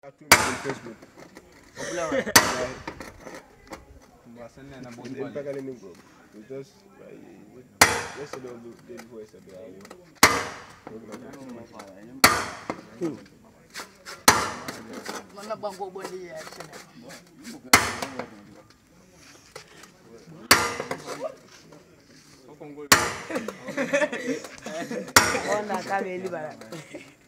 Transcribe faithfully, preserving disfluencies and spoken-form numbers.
Facebook. In pakalinding group. We just yesterday or the day before yesterday. Mana bango bondi ya sene. Ona kale libara.